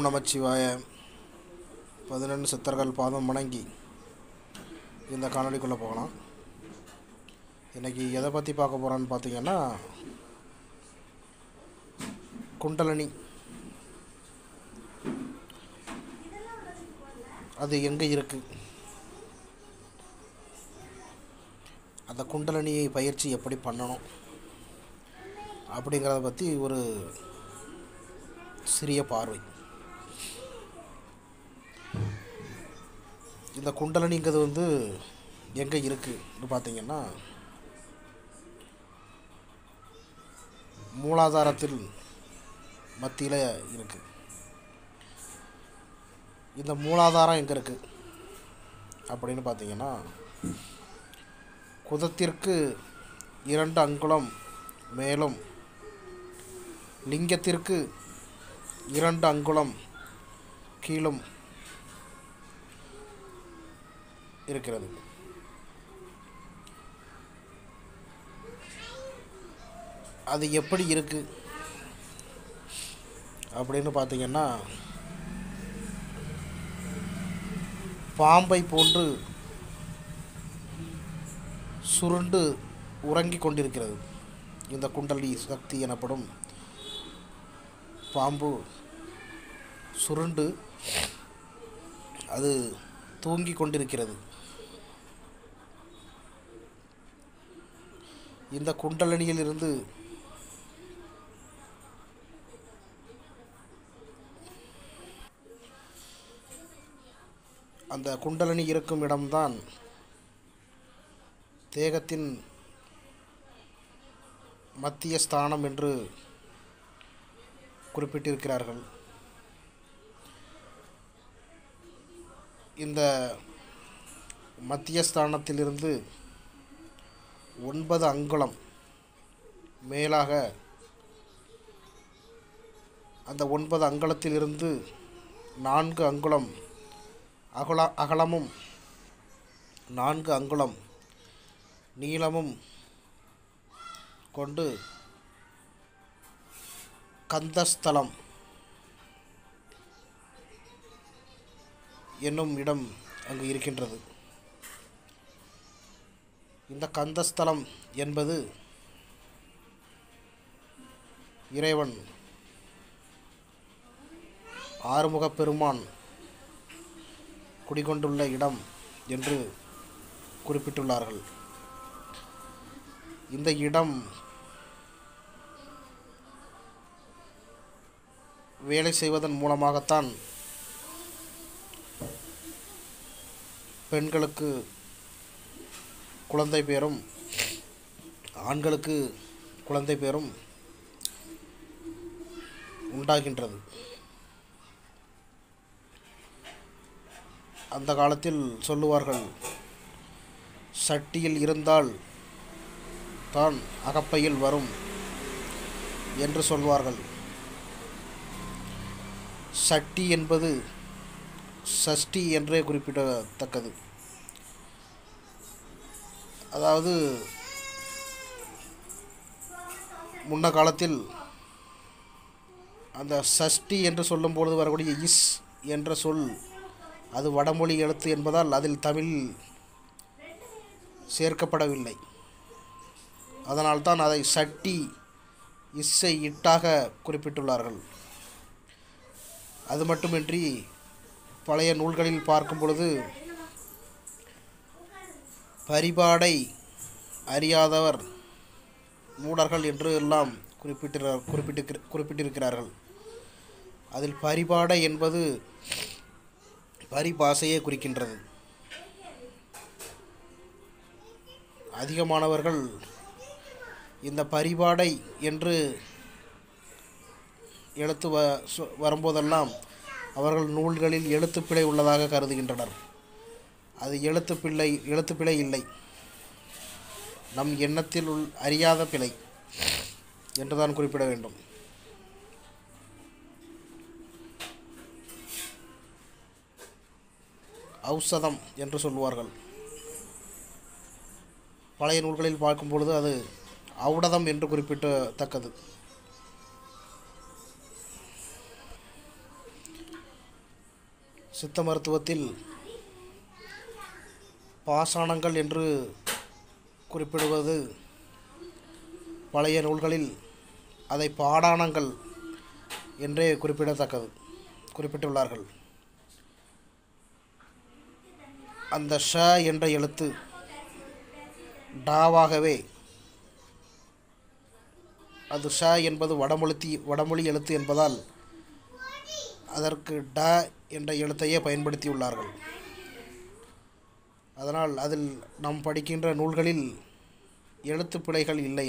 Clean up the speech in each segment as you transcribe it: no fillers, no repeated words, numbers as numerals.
நமச்சிவாய. 11 சித்தர்கள் பாதம் வணங்கி இந்த காணொலிக்குள்ளே போகலாம். இன்றைக்கி எதை பற்றி பார்க்க போகிறோன்னு பார்த்தீங்கன்னா, குண்டலினி அது எங்கே இருக்குது, அந்த குண்டலினியை பயிற்சி எப்படி பண்ணணும் அப்படிங்கிறத பற்றி ஒரு சிறிய பார்வை. இந்த குண்டலினிங்கிறது எங்கே இருக்குன்னு பார்த்தீங்கன்னா, மூலாதாரத்தில் மத்தியில் இருக்குது. இந்த மூலாதாரம் எங்கே இருக்குது அப்படின்னு பார்த்தீங்கன்னா, குதத்திற்கு 2 அங்குலம் மேலும் லிங்கத்திற்கு 2 அங்குலம் கீழும் இருக்கிறது. அது எப்படி இருக்குது அப்படின்னு பார்த்தீங்கன்னா, பாம்பை போன்று சுருண்டு உறங்கிக் கொண்டிருக்கிறது. இந்த குண்டலினி சக்தி எனப்படும் பாம்பு சுருண்டு அது தூங்கிக் கொண்டிருக்கிறது. இந்த குண்டலினியிலிருந்து அந்த குண்டலினி இருக்கும் இடம்தான் தேகத்தின் மத்திய ஸ்தானம் என்று குறிப்பிட்டிருக்கிறார்கள். இந்த மத்தியஸ்தானத்திலிருந்து 9 அங்குலம் மேலாக, அந்த 9 அங்குலத்திலிருந்து 4 அங்குலம் அகலமும் 4 அங்குலம் நீளமும் கொண்டு கந்தஸ்தலம் என்னும் இடம் அங்கு இருக்கின்றது. இந்த கந்தஸ்தலம் என்பது இறைவன் ஆறுமுகப் பெருமான் குடிகொண்டுள்ள இடம் என்று குறிப்பிட்டுள்ளார்கள். இந்த இடம் வேலை செய்வதன் மூலமாகத்தான் பெண்களுக்கு குழந்தை பேரும் ஆண்களுக்கு குழந்தை பேரும் உண்டாகின்றது. அந்த காலத்தில் சொல்லுவார்கள், சட்டியில் இருந்தால் தான் அகப்பையில் வரும் என்று சொல்வார்கள். சட்டி என்பது சஷ்டி என்றே குறிப்பிடத்தக்கது. அதாவது முன்ன காலத்தில் அந்த சஷ்டி என்று சொல்லும்பொழுது வரக்கூடிய இஸ் என்ற சொல் அது வடமொழி எழுத்து என்பதால் அதில் தமிழ் சேர்க்கப்படவில்லை. அதனால்தான் அதை சட்டி இஸ்ஸை இட்டாக குறிப்பிட்டுள்ளார்கள். அது மட்டுமின்றி பழைய நூல்களில் பார்க்கும் பொழுது பரிபாடை அறியாதவர் மூடர்கள் என்று எல்லாம் குறிப்பிட்டிருக்கிறார்கள். அதில் பரிபாடை என்பது பரிபாசையை குறிக்கின்றது. அதிகமானவர்கள் இந்த பரிபாடை என்று எழுத்து வரும்போதெல்லாம் அவர்கள் நூல்களில் எழுத்துப்பிழை உள்ளதாக கருதுகின்றனர். அது எழுத்துப்பிழை இல்லை, நம் எண்ணத்தில் அறியாத பிழை என்றுதான் குறிப்பிட வேண்டும். ஔஷதம் என்று சொல்வார்கள். பழைய நூல்களில் பார்க்கும் பொழுது அது ஔடதம் என்று குறிப்பிடத்தக்கது. சித்த மருத்துவத்தில் பாசானங்கள் என்று குறிப்பிடுவது பழைய நூல்களில் அதை பாடானங்கள் என்றே குறிப்பிட்டுள்ளார்கள். அந்த ஷ என்ற எழுத்து டாவாகவே, அது ஷ என்பது வடமொழி எழுத்து என்பதால் அதற்கு ட என்ற எழுத்தையே பயன்படுத்தியுள்ளார்கள். அதனால் அதில் நாம் படிக்கின்ற நூல்களில் எழுத்து பிழைகள் இல்லை.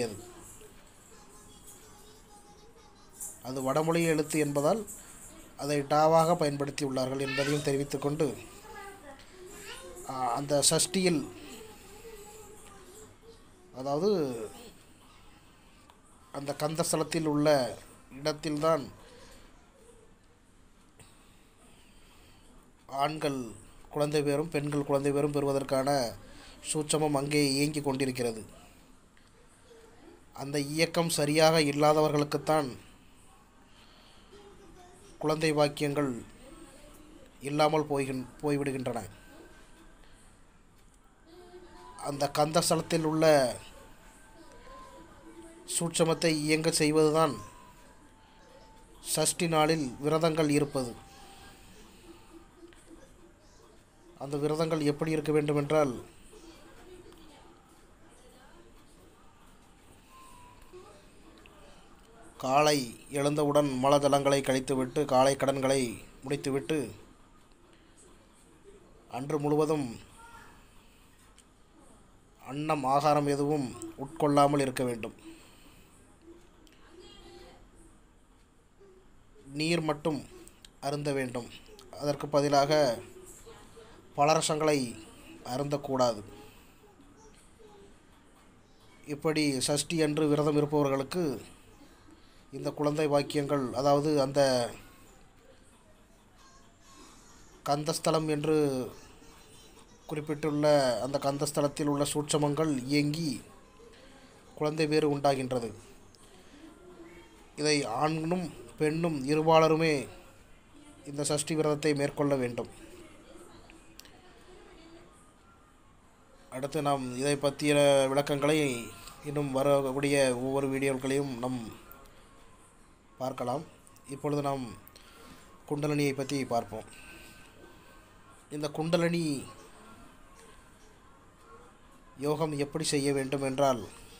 அது வடமொழி எழுத்து என்பதால் அதை டாவாக பயன்படுத்தியுள்ளார்கள் என்பதையும் தெரிவித்துக்கொண்டு, அந்த சஷ்டியில், அதாவது அந்த கந்தஸ்தலத்தில் உள்ள இடத்தில்தான் ஆண்கள் குழந்தை பேரும் பெண்கள் குழந்தை பேரும் பெறுவதற்கான சூட்சமம் அங்கே இயங்கி கொண்டிருக்கிறது. அந்த இயக்கம் சரியாக இல்லாதவர்களுக்குத்தான் குழந்தை வாக்கியங்கள் இல்லாமல் போய்விடுகின்றன. அந்த கந்தஸ்தலத்தில் உள்ள சூட்சமத்தை இயங்க செய்வதுதான் சஷ்டி நாளில் விரதங்கள் இருப்பது. அந்த விரதங்கள் எப்படி இருக்க வேண்டுமென்றால், காலை எழுந்தவுடன் மலஜலங்களை கழித்துவிட்டு காலை கடன்களை முடித்துவிட்டு அன்று முழுவதும் அன்னம் ஆகாரம் எதுவும் உட்கொள்ளாமல் இருக்க வேண்டும். நீர் மட்டும் அருந்த வேண்டும். அதற்கு பதிலாக பலரசங்களை அருந்தக்கூடாது. இப்படி சஷ்டி அன்று விரதம் இருப்பவர்களுக்கு இந்த குழந்தை வாக்கியங்கள், அதாவது அந்த கந்தஸ்தலம் என்று குறிப்பிட்டுள்ள அந்த கந்தஸ்தலத்தில் உள்ள சூட்சமங்கள் இயங்கி குழந்தை பேறு உண்டாகின்றது. இதை ஆணும் பெண்ணும் இருபாலருமே இந்த சஷ்டி விரதத்தை மேற்கொள்ள வேண்டும். அடுத்து நாம் இதை பற்றிய விளக்கங்களை இன்னும் வரக்கூடிய ஒவ்வொரு வீடியோக்களையும் நாம் பார்க்கலாம். இப்பொழுது நாம் குண்டலினியை பற்றி பார்ப்போம். இந்த குண்டலினி யோகம் எப்படி செய்ய வேண்டும் என்றால்,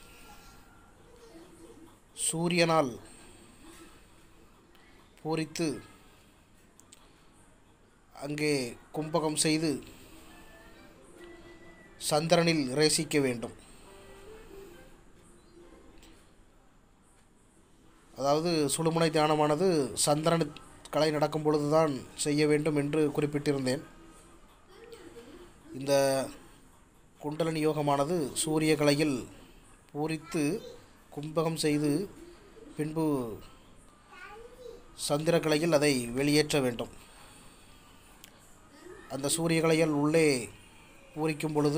சூரியனால் பூரித்து அங்கே கும்பகம் செய்து சந்திரனில் ரேசிக்க வேண்டும். அதாவது சுழுமுனை தியானமானது சந்திரன் கலை நடக்கும் பொழுதுதான் செய்ய வேண்டும் என்று குறிப்பிட்டிருந்தேன். இந்த குண்டலினி யோகமானது சூரிய கலையில் பூரித்து கும்பகம் செய்து பின்பு சந்திரகலையில் அதை வெளியேற்ற வேண்டும். அந்த சூரிய கலையில் உள்ளே பூரிக்கும் பொழுது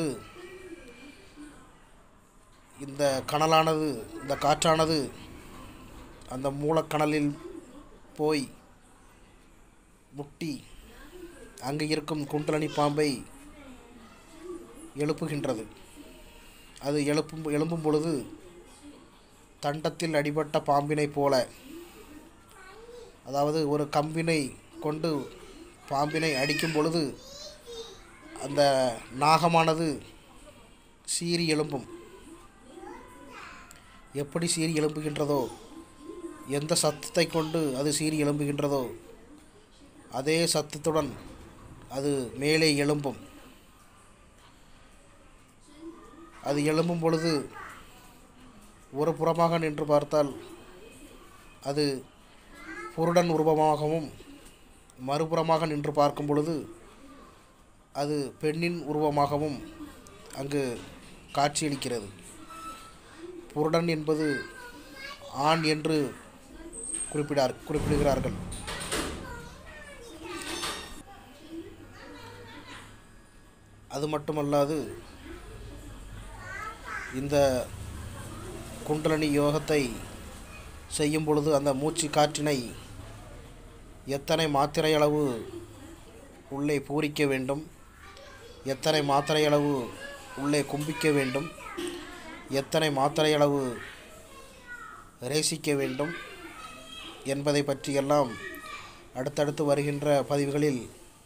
இந்த கனலானது, இந்த காற்றானது அந்த மூலக்கணலில் போய் முட்டி அங்கு இருக்கும் குண்டலினி பாம்பை எழுப்புகின்றது. அது எழும்பும் பொழுது தண்டத்தில் அடிபட்ட பாம்பினை போல, அதாவது ஒரு கம்பினை கொண்டு பாம்பினை அடிக்கும் பொழுது அந்த நாகமானது சீறி எழும்பும். எப்படி சீறி எழும்புகின்றதோ, எந்த சத்தத்தை கொண்டு அது சீறி எழும்புகின்றதோ அதே சத்தத்துடன் அது மேலே எழும்பும். அது எழும்பும் பொழுது ஒரு புறமாக நின்று பார்த்தால் அது புருடன் உருவமாகவும், மறுபுறமாக நின்று பார்க்கும் பொழுது அது பெண்ணின் உருவமாகவும் அங்கு காட்சியளிக்கிறது. புருடன் என்பது ஆண் என்று குறிப்பிடுகிறார்கள். அது மட்டுமல்லாது, இந்த குண்டலினி யோகத்தை செய்யும் பொழுது அந்த மூச்சு காற்றினை எத்தனை மாத்திரை அளவு உள்ளே பூரிக்க வேண்டும், எத்தனை மாத்திரை அளவு உள்ளே கும்பிக்க வேண்டும், எத்தனை மாத்திரை அளவு ரேசிக்க வேண்டும் என்பதை பற்றியெல்லாம் அடுத்தடுத்து வருகின்ற பதிவுகளில்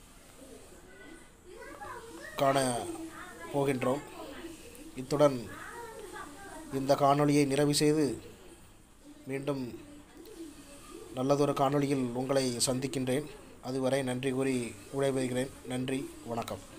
காண போகின்றோம். இத்துடன் இந்த காணொளியை நிறைவு செய்து மீண்டும் நல்லதொரு காணொளியில் உங்களை சந்திக்கின்றேன். அதுவரை நன்றி கூறி விடைபெறுகிறேன். நன்றி, வணக்கம்.